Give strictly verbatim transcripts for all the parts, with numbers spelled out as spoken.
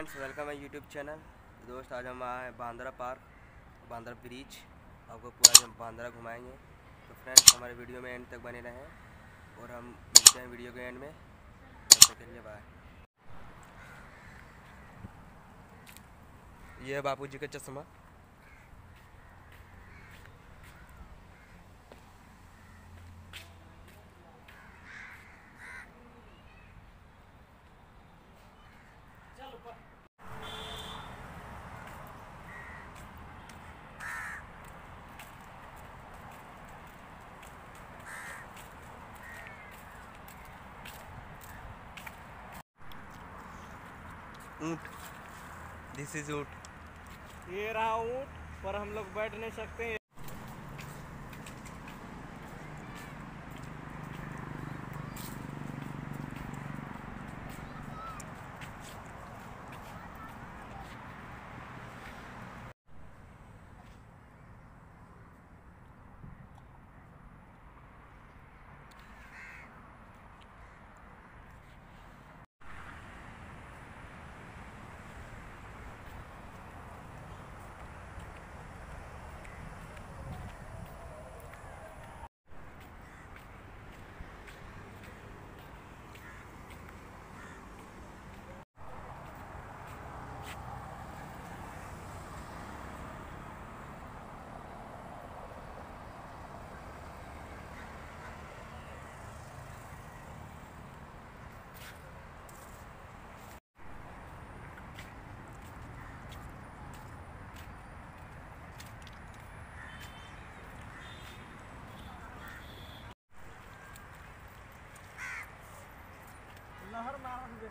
Friends, welcome है YouTube channel. दोस्त, आज हम आए हैं बांद्रा पार्क, बांद्रा ब्रिज। आपको पूरा हम बांद्रा घुमाएंगे। तो फ्रेंड्स, हमारे वीडियो में एंड तक बने रहें और हम मिलते हैं वीडियो के एंड में। तब तक के लिए बाय। ये है बापूजी का चश्मा। ऊँट, दिस इज ऊँट। ये रहा ऊँट, पर हम लोग बैठ नहीं सकते। नहर मार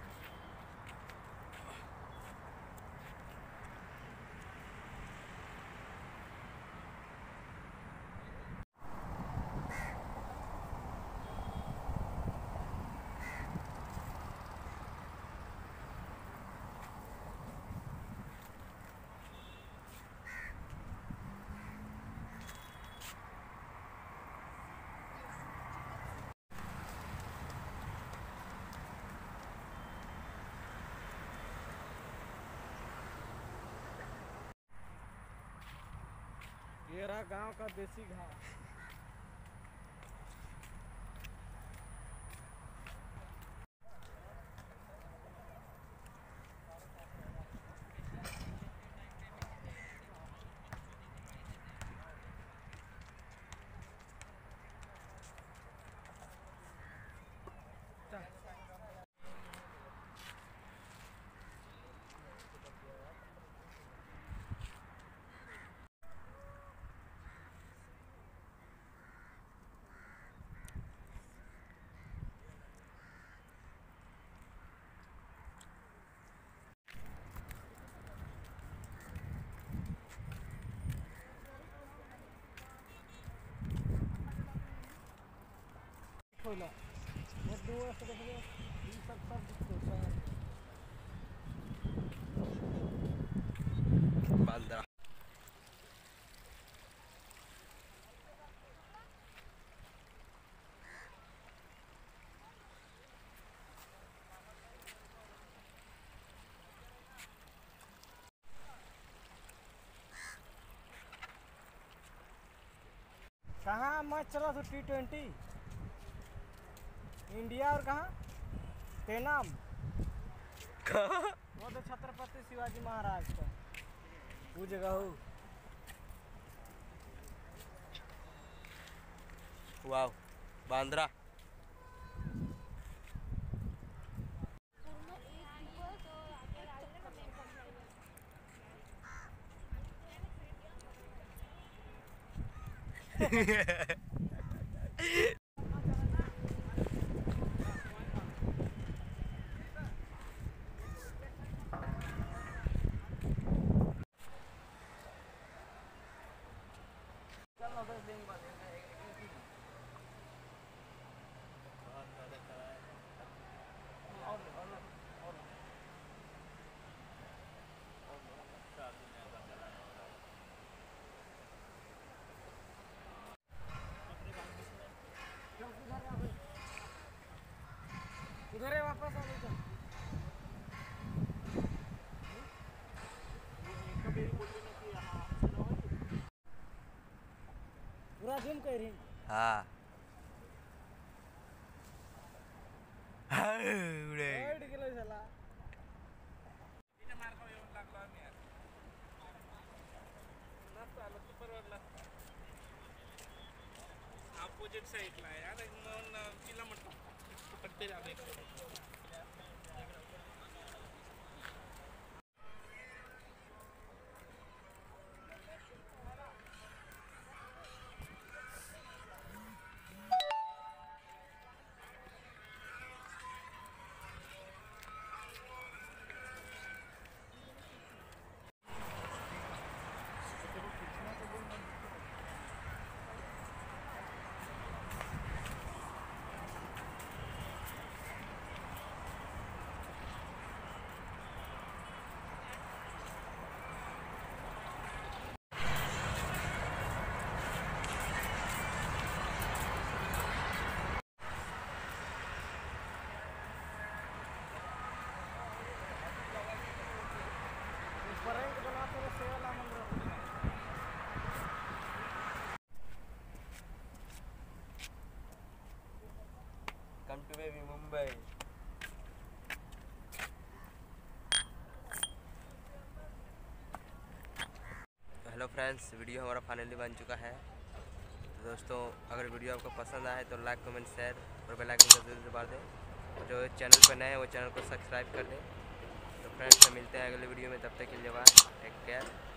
ये रहा गांव का देसी घास। खोला वो दो ऐसे देखो, ये सब सब दिखता है। बांद्रा कहाँ मैच चला था टी ट्वेंटी इंडिया और कहाँ तेनाम वो तो छत्रपति शिवाजी महाराज का वो जगह हो। वाह, बांद्रा। उधर है वापस आ टेरिंग हाँ उडे एड किलो झाला अपोजिट साईडला आहे यार म्हणून तिला म्हटलं पटते झाले पर्यंत बनाते सेवाला मंदिर कम टू बेबी मुंबई। हेलो फ्रेंड्स, वीडियो हमारा फाइनली बन चुका है। तो दोस्तों, अगर वीडियो आपको पसंद आए तो लाइक कमेंट शेयर और बेल आइकन को जरूर दबा दें। और जो चैनल पर नए हैं वो चैनल को सब्सक्राइब कर दें। तो फ्रेंड्स, मिलते हैं अगले वीडियो में, तब तक के लिए बाय, टेक केयर।